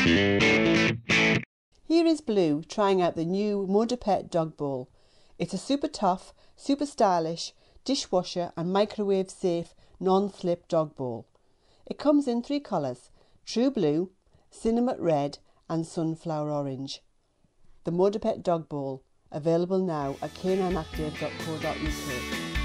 Here is Blue trying out the new Modapet Dog Bowl. It's a super tough, super stylish, dishwasher and microwave safe non-slip dog bowl. It comes in 3 colours: True Blue, Cinnamon Red and Sunflower Orange. The Modapet Dog Bowl, available now at canineactive.co.uk.